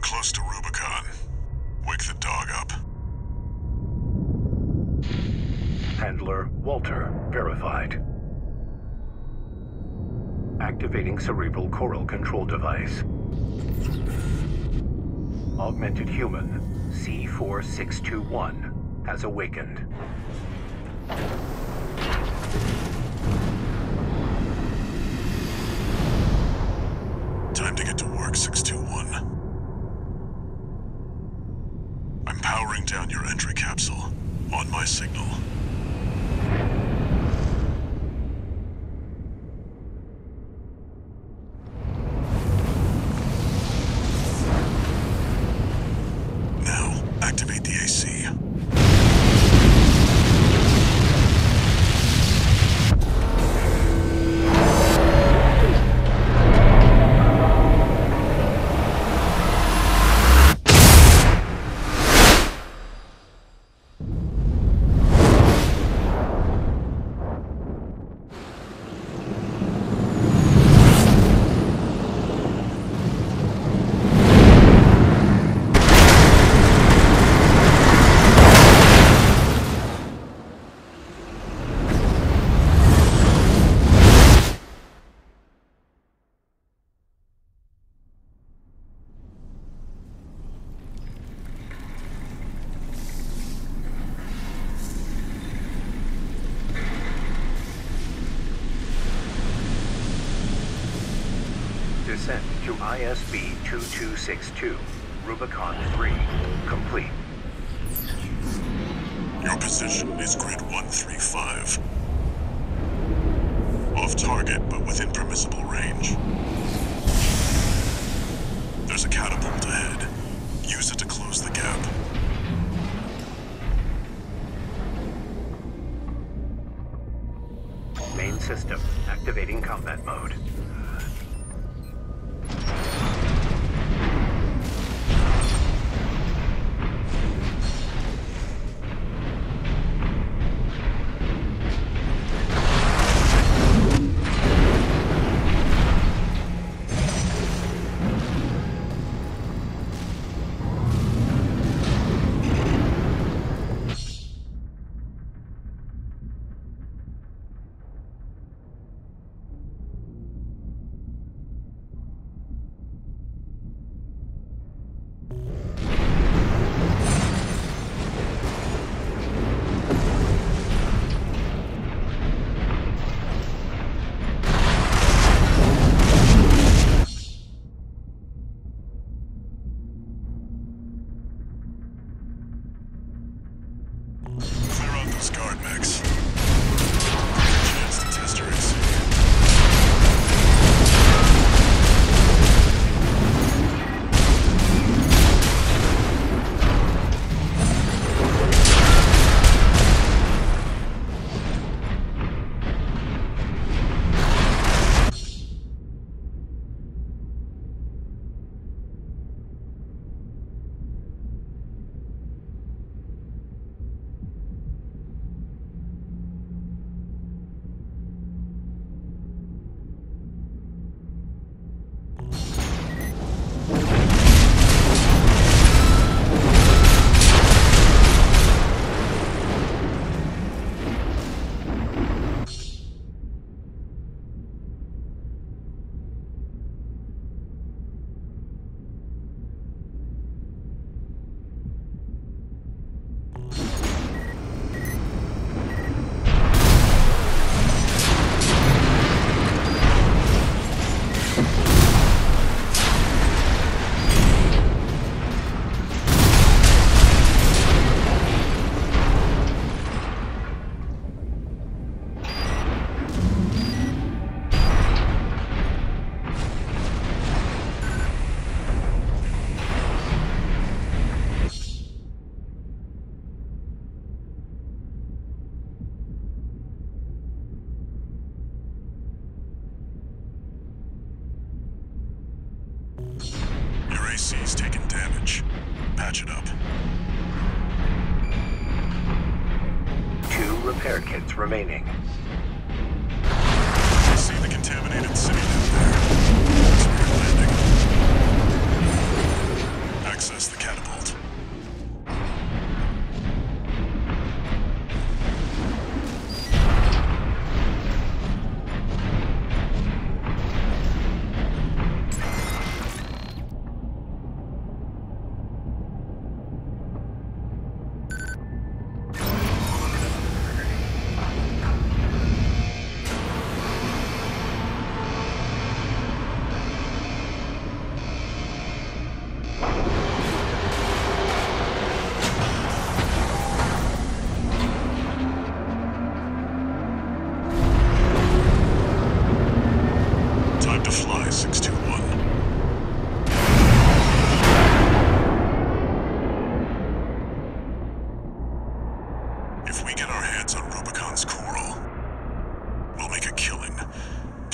close to Rubicon. Wake the dog up. Handler Walter verified. Activating cerebral coral control device. Augmented human C4621 has awakened. Time to get to work, 621. I'm powering down your entry capsule. On my signal. Now, activate the AC. Descent to ISB 2262, Rubicon 3, complete. Your position is grid 135. Off target, but within permissible range. There's a catapult ahead. Use it to close the gap. Main system activating combat mode. Clear out those guard mechs. Chance to test your AC. Your AC's taken damage. Patch it up. 2 repair kits remaining. See the contaminated city down there? That's where you're landing.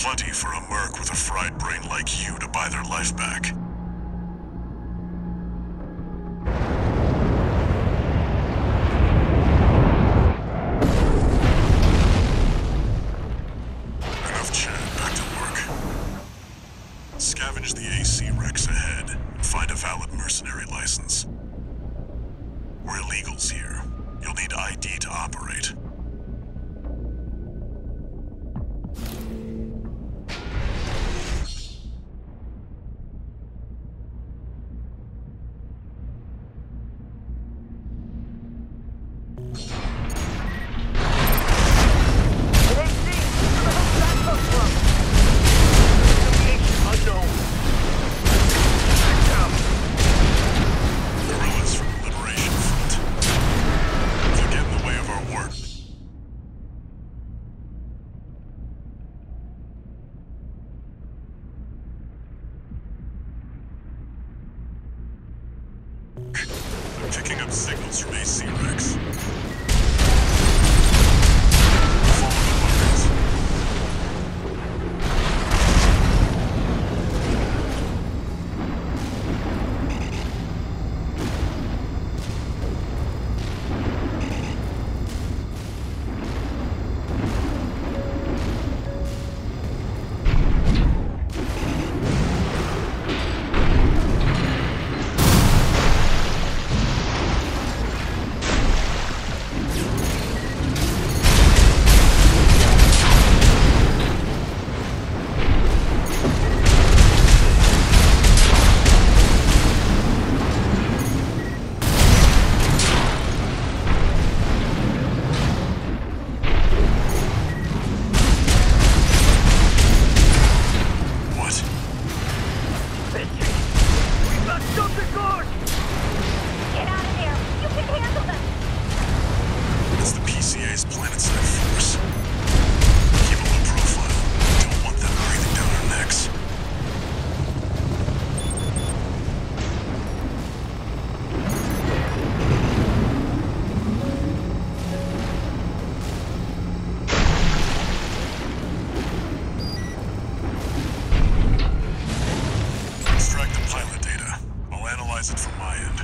Plenty for a merc with a fried brain like you to buy their life back. Enough chat, back to work. Scavenge the AC wrecks ahead and find a valid mercenary license. We're illegals here. You'll need ID to operate. Guerrillas from the Liberation Front. They'll get in the way of our work. I'm picking up signals from AC Rex. Follow the markings. It's the PCA's planet-side force. Keep a low profile. Don't want them breathing down our necks. Extract the pilot data. I'll analyze it from my end.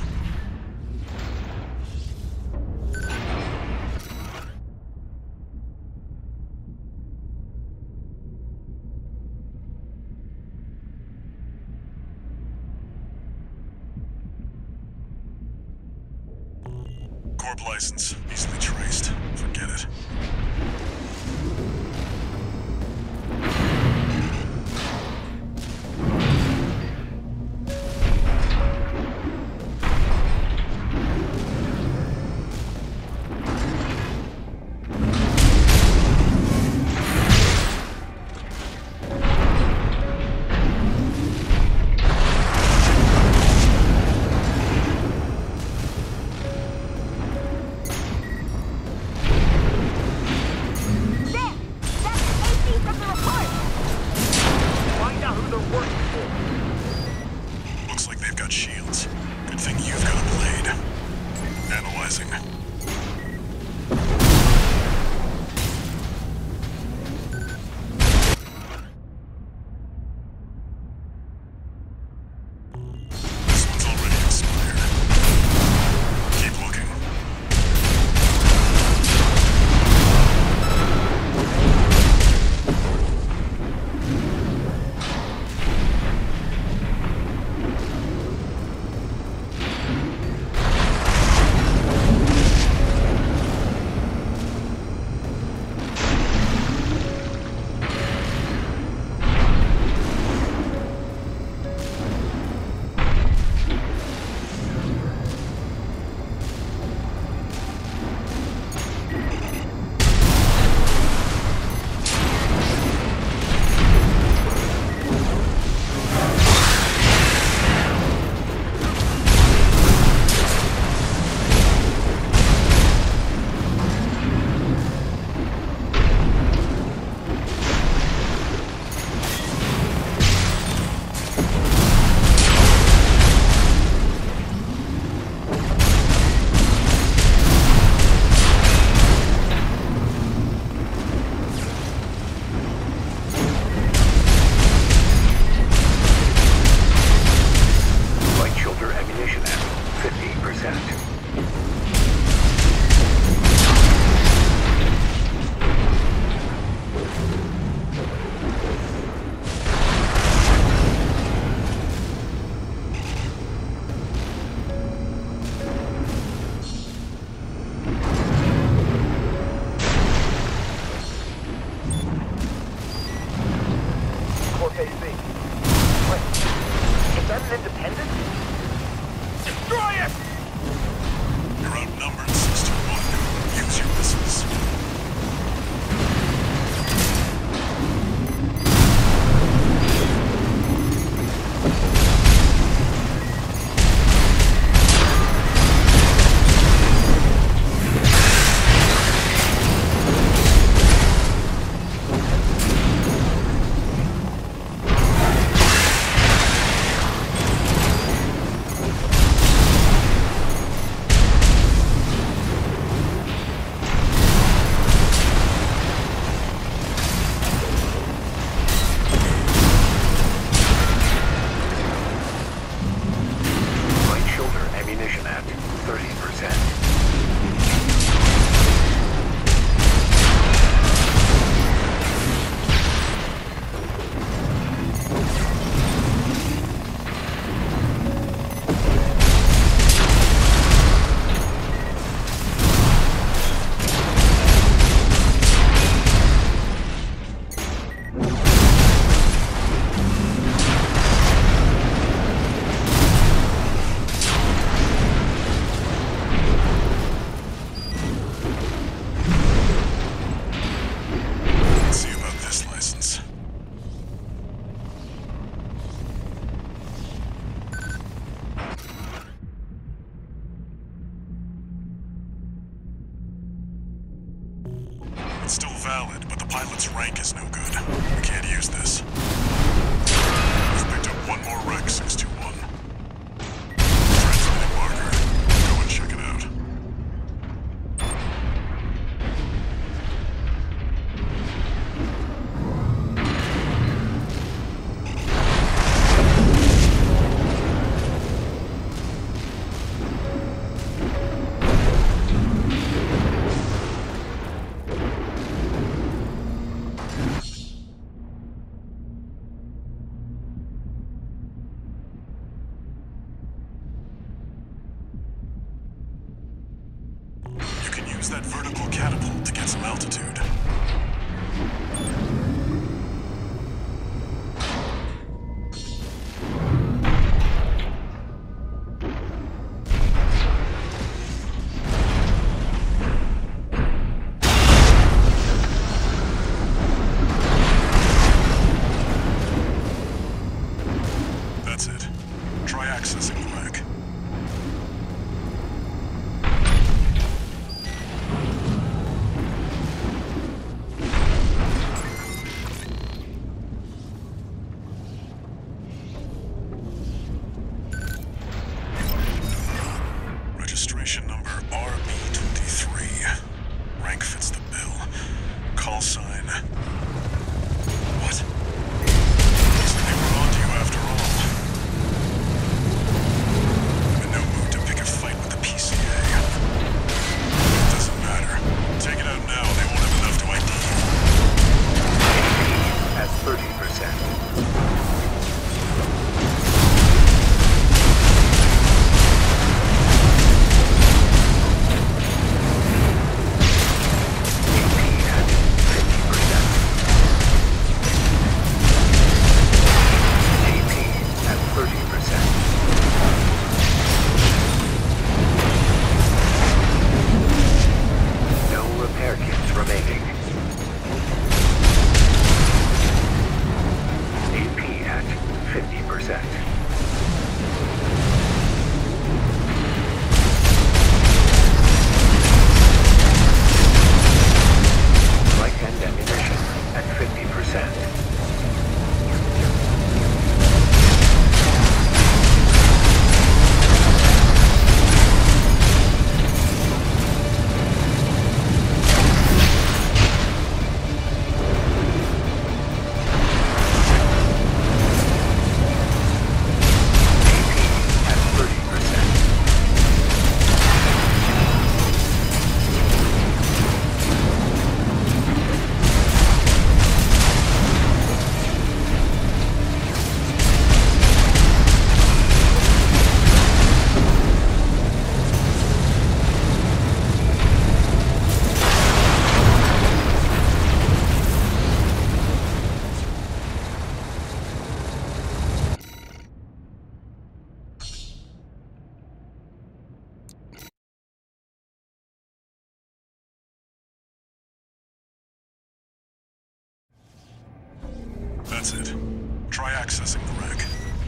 Corp license, easily traced. Forget it. still valid, but the pilot's rank is no good. We can't use this. We've picked up one more wreck, 621. Transmitting marker. Go and check it out. Use that vertical catapult to get some altitude. That's it. Try accessing the wreck. Number RB23. Rank fits the bill. Call sign. What? Looks like they were onto you after all. I'm in no mood to pick a fight with the PCA. It doesn't matter. Take it out now, they won't have enough to ID you. At 30%. That's it. Try accessing the wreck.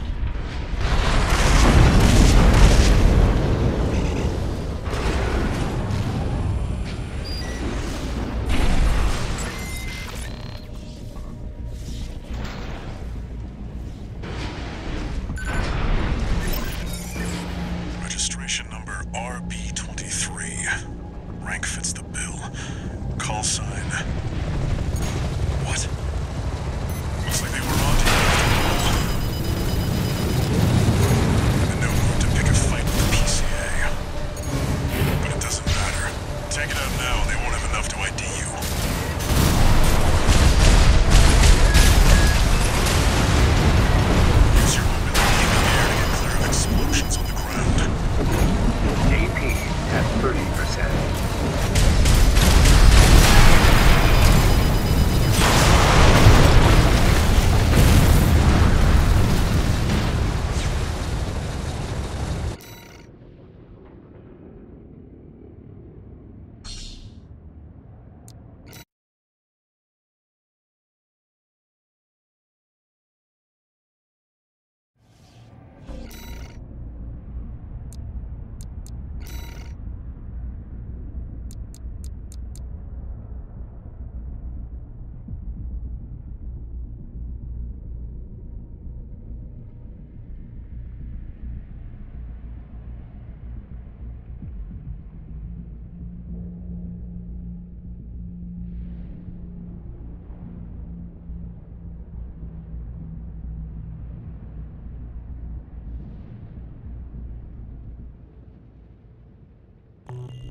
Registration number RB23. Rank fits the bill. Call sign. What? Looks like they were on to you after all.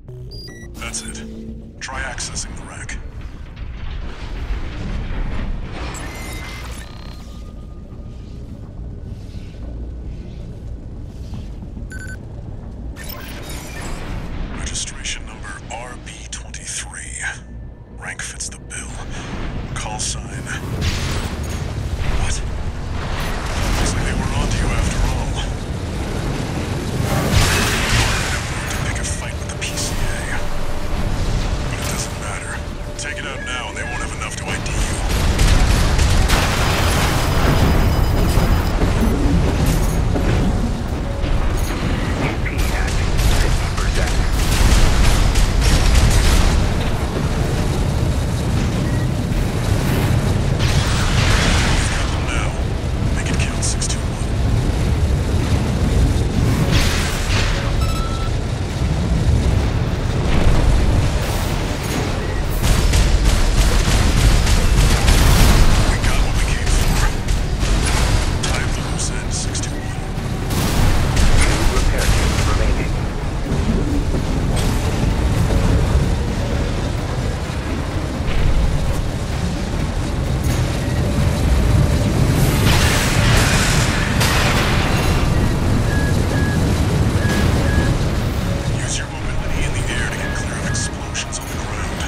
That's it. Try accessing the wreck. Registration number RB23. Rank fits the bill. Call sign. What? Looks like they were onto you after all. To pick a fight with the PCA. But it doesn't matter. Take it out now and they won't have enough to ID you. AP at 50%. Now, make it count 621. We got what we came for. Tie up the loose end, 621. 2 repair kits remaining. Use your mobility in the air to get clear of explosions on the ground.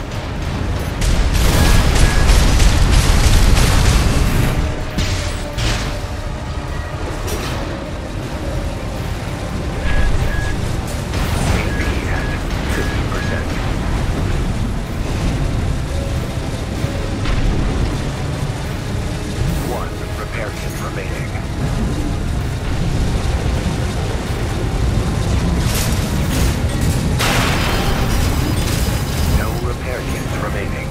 AP at 50%. 1 repair kit remaining. No repair kits remaining.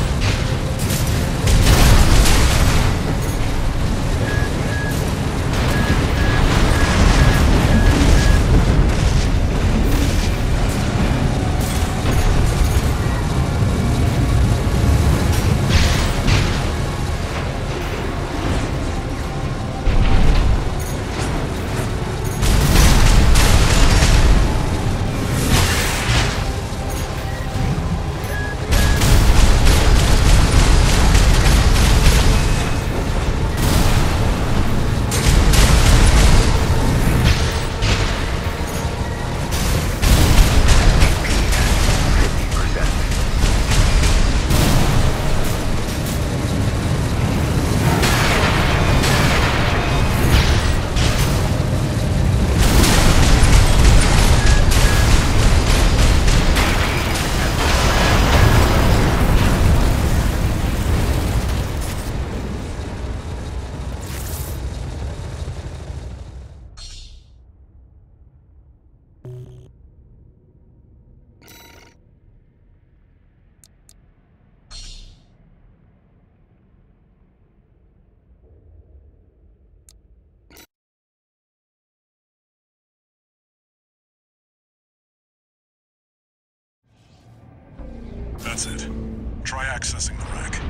That's it. Try accessing the wreck.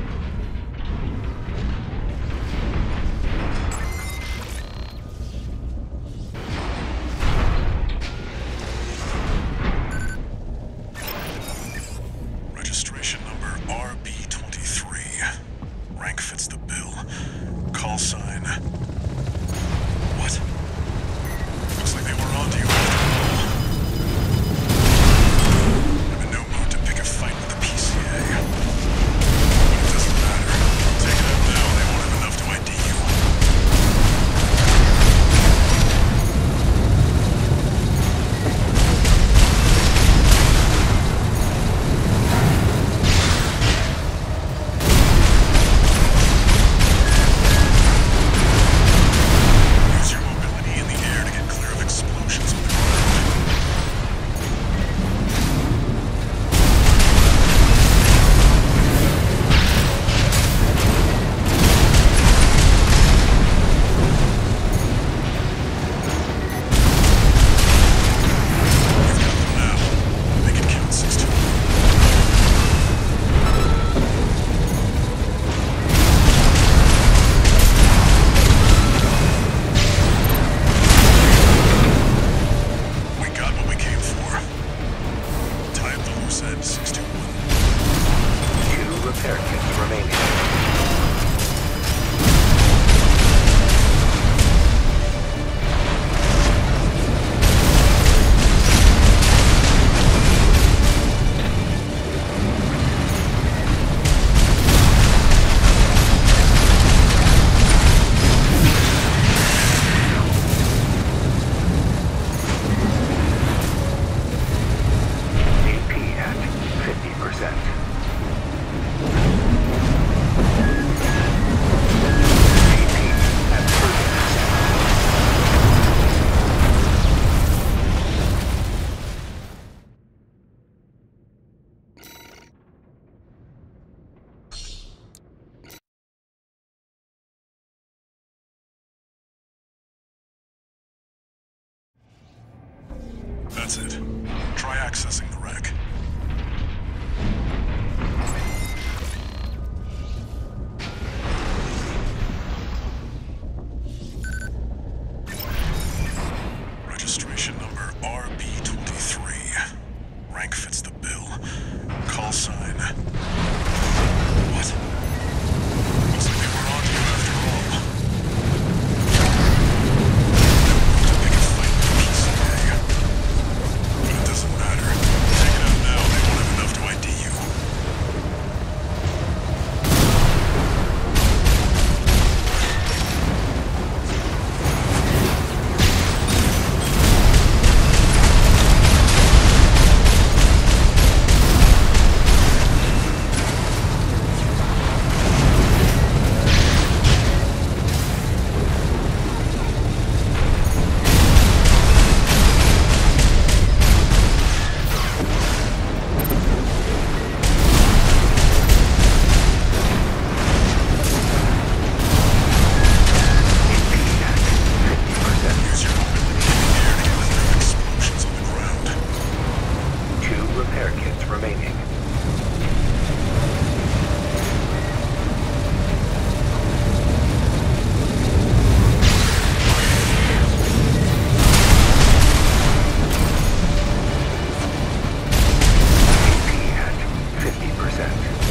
Registration number RB23. Rank fits the bill. Call sign. What? Looks like they were onto you after all. I'm in no mood to pick a fight with the PCA. But it That's it. Try accessing the wreck. Registration number RB23. Rank fits the bill. Call sign. What? Looks like they were on to you after all. They can fight the PCA. But it doesn't matter. Take it out now, they won't have enough to ID you. Use your weapon in the air to get under explosions on the ground. 2 repair kits remaining. AP at 50%.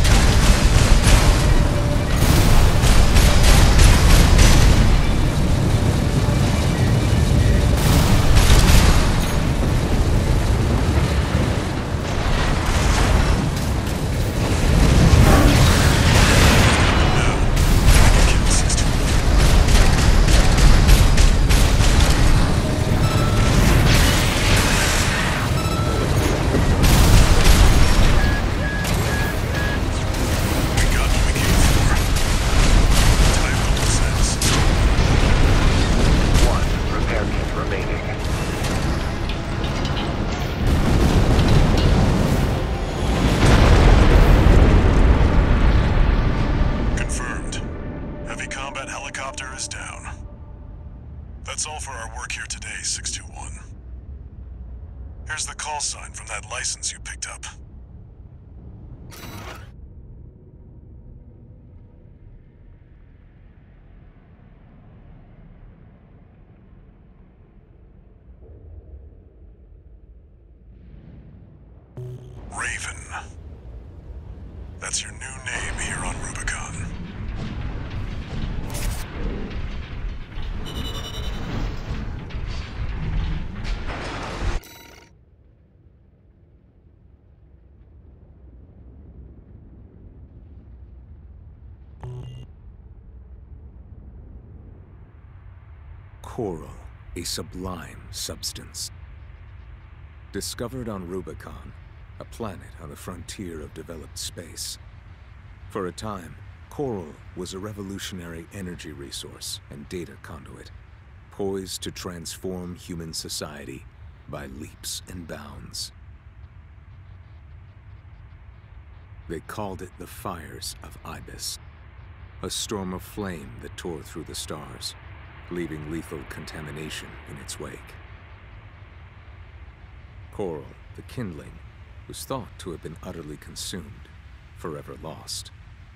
That's all for our work here today, 621. Here's the call sign from that license you picked up. Raven. That's your new name here on Rubicon. Coral, a sublime substance. Discovered on Rubicon, a planet on the frontier of developed space. For a time, coral was a revolutionary energy resource and data conduit, poised to transform human society by leaps and bounds. They called it the Fires of Ibis, a storm of flame that tore through the stars, leaving lethal contamination in its wake. Coral, the kindling, was thought to have been utterly consumed, forever lost.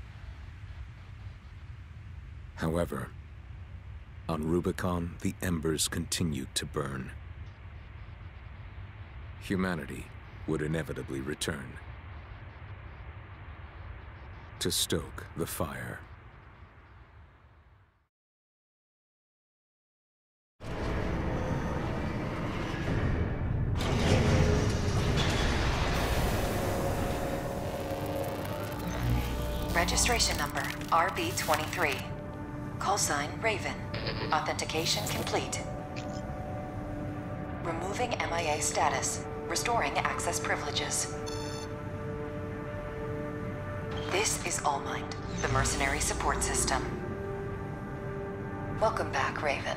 However, on Rubicon, the embers continued to burn. Humanity would inevitably return to stoke the fire. Registration number RB23. Call sign Raven. Authentication complete. Removing MIA status. Restoring access privileges. This is Allmind, the mercenary support system. Welcome back, Raven.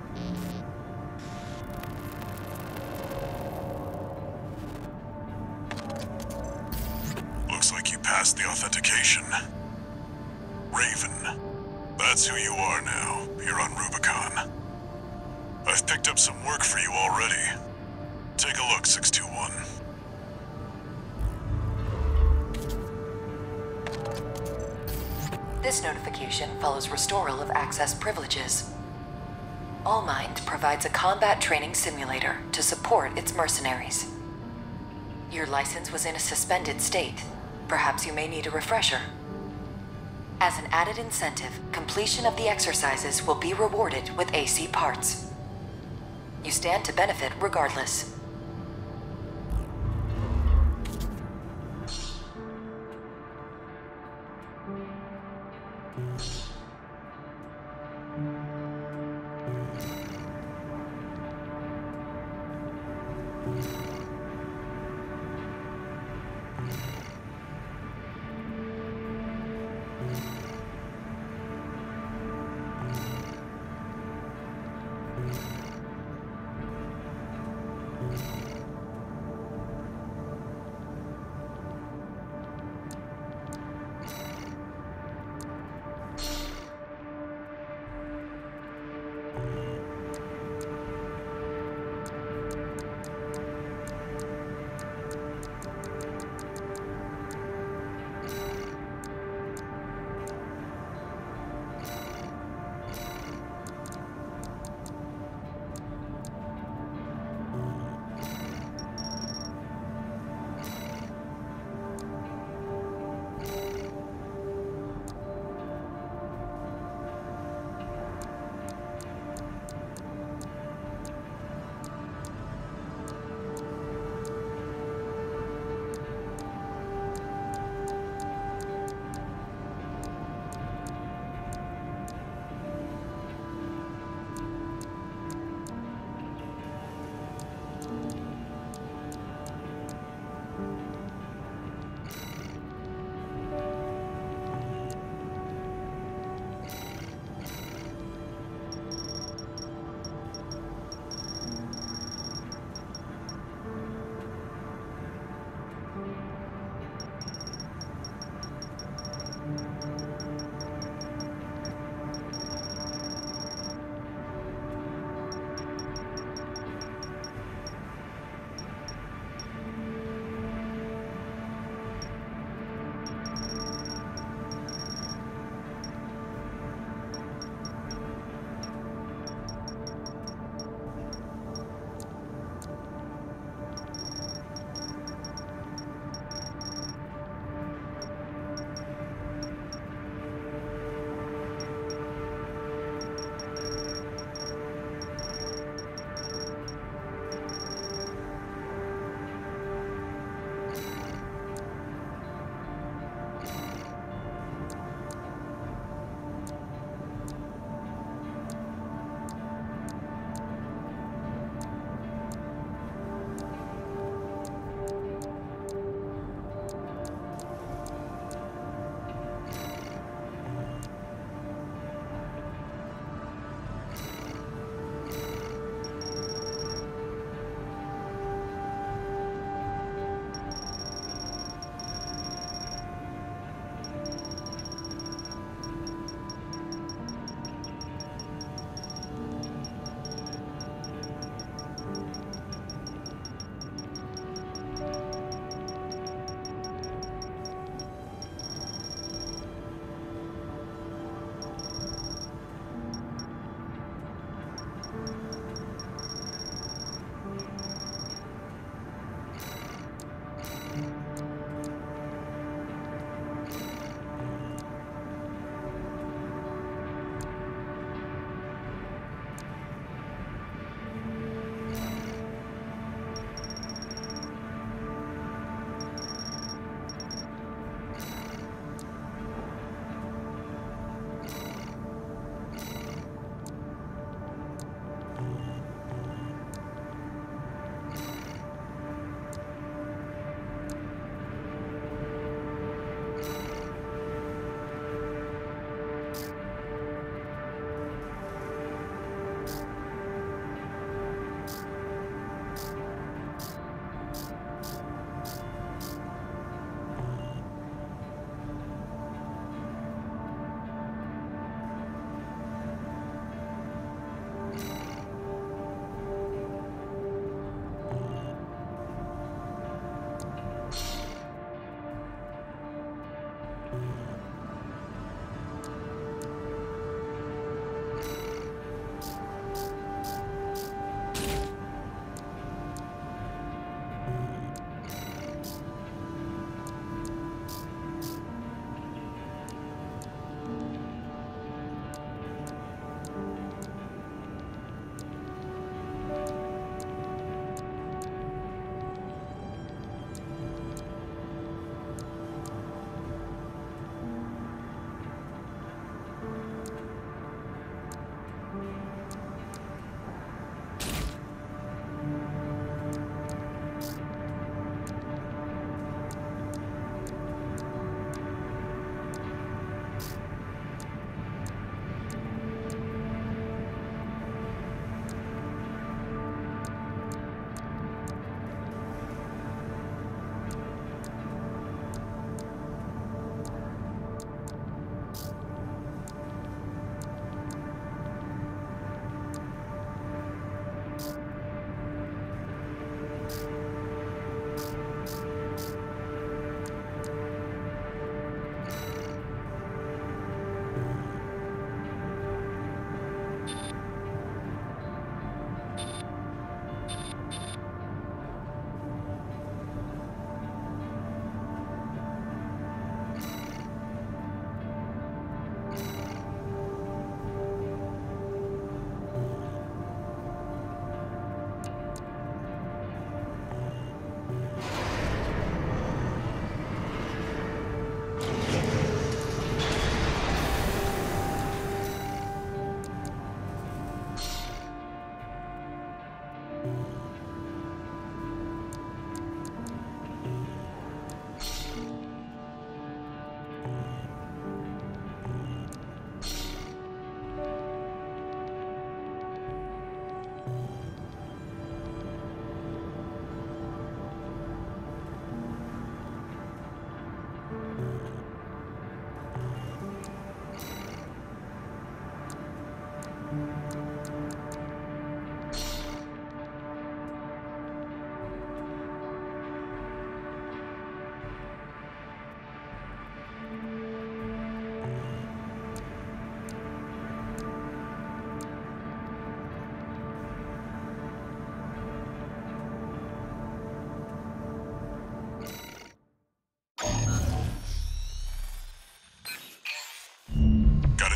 Looks like you passed the authentication. Raven. That's who you are now, here on Rubicon. I've picked up some work for you already. Take a look, 621. This notification follows restoral of access privileges. Allmind provides a combat training simulator to support its mercenaries. Your license was in a suspended state. Perhaps you may need a refresher. As an added incentive, completion of the exercises will be rewarded with AC parts. You stand to benefit regardless.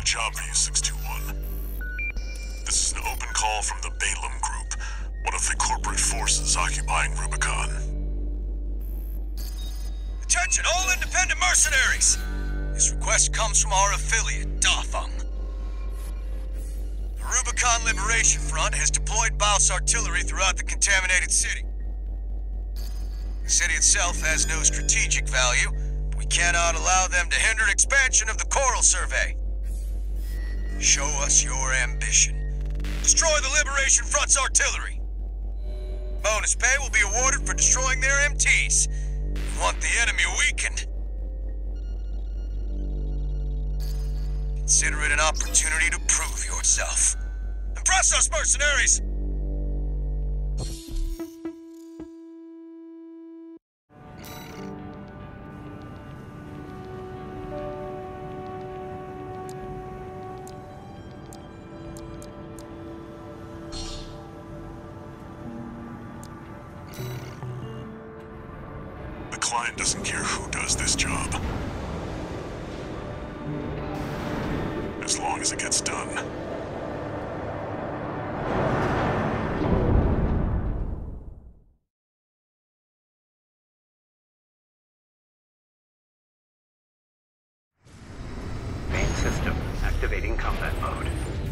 a job for you, 621. This is an open call from the Balaam Group, one of the corporate forces occupying Rubicon. Attention, all independent mercenaries! This request comes from our affiliate, Dafeng. The Rubicon Liberation Front has deployed Baus artillery throughout the contaminated city. The city itself has no strategic value, but we cannot allow them to hinder expansion of the Coral Survey. Show us your ambition. Destroy the Liberation Front's artillery. Bonus pay will be awarded for destroying their MTs. We want the enemy weakened. Consider it an opportunity to prove yourself. Impress us, mercenaries! The client doesn't care who does this job, as long as it gets done. Main system activating combat mode.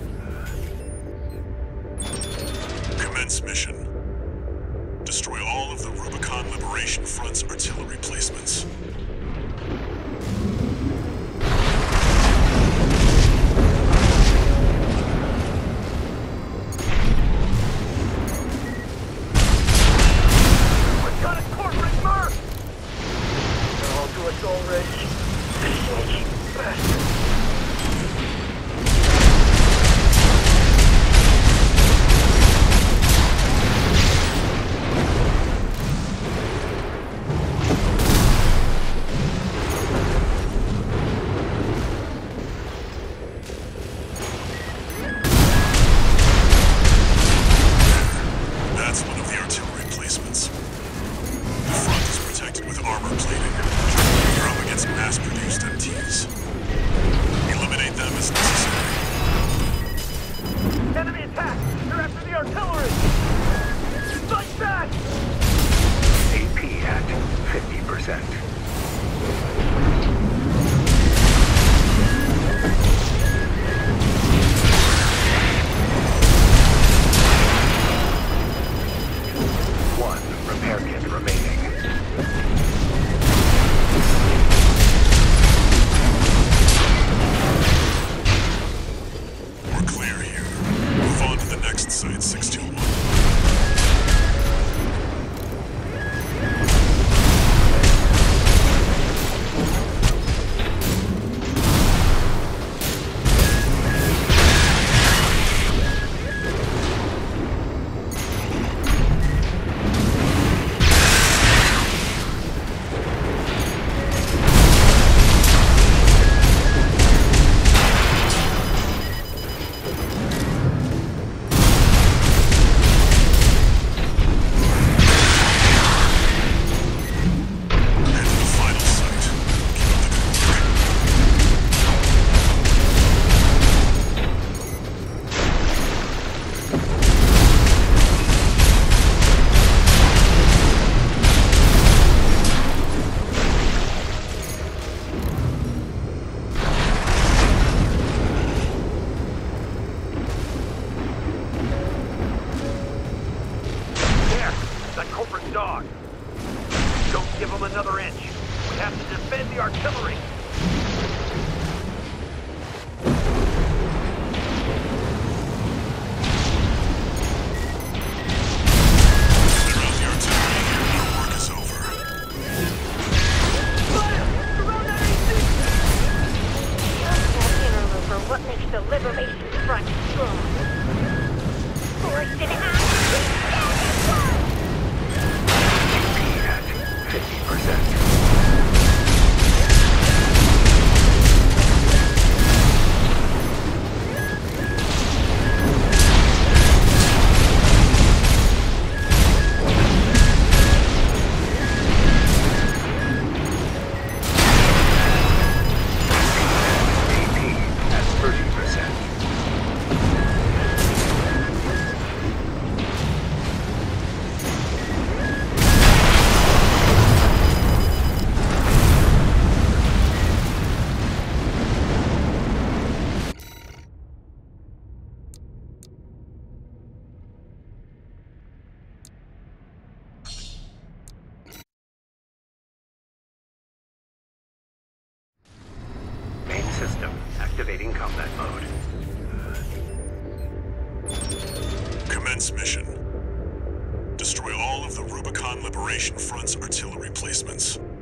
Commence mission. Destroy all of the Rubicon Liberation Front's artillery placements. We've got a corporate merc! They're all to us already. Sneaky bastard. That's one of the artillery placements. The front is protected with armor plating. You're up against mass-produced MTs. Eliminate them as necessary. Enemy attack! They're after the artillery! Fight back! AP at 50%. One repair kit remaining. We're clear here. Move on to the next site, 621. Head to the final site. Keep up the good work. There! That corporate dog! Don't give him another inch. We have to defend the artillery. Clear out the artillery here. Our work is over. Interloper, what makes the Liberation Front strong? Forced in action! AP at 50%. AP at 30%. Activating combat mode. Commence mission. Destroy all of the Rubicon Liberation Front's artillery placements.